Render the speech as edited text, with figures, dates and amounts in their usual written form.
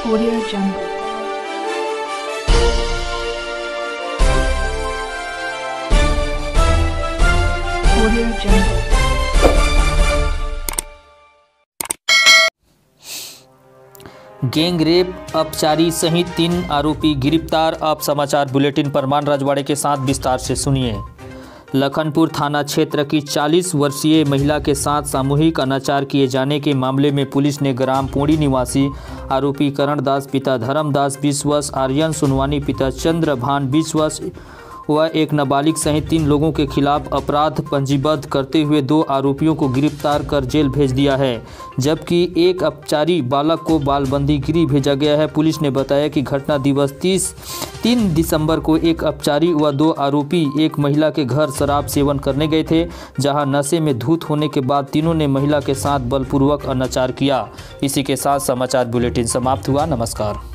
Audio Jungle. Audio Jungle. Gang rape अपचारी सहित 3 आरोपी गिरफ्तार। अब समाचार बुलेटिन परमान राजवाड़े के साथ विस्तार से सुनिए। लखनपुर थाना क्षेत्र की 40 वर्षीय महिला के साथ सामूहिक अनाचार किए जाने के मामले में पुलिस ने ग्राम पोड़ी निवासी आरोपी करण दास पिता धर्मदास 20 वर्ष, आर्यन सुनवानी पिता चंद्रभान 20 वर्ष व एक नाबालिग सहित 3 लोगों के खिलाफ अपराध पंजीबद्ध करते हुए 2 आरोपियों को गिरफ्तार कर जेल भेज दिया है, जबकि एक अपचारी बालक को बालबंदी गृह भेजा गया है। पुलिस ने बताया कि घटना दिवस 3 दिसंबर को एक अपचारी व 2 आरोपी एक महिला के घर शराब सेवन करने गए थे, जहां नशे में धुत होने के बाद तीनों ने महिला के साथ बलपूर्वक अनाचार किया। इसी के साथ समाचार बुलेटिन समाप्त हुआ। नमस्कार।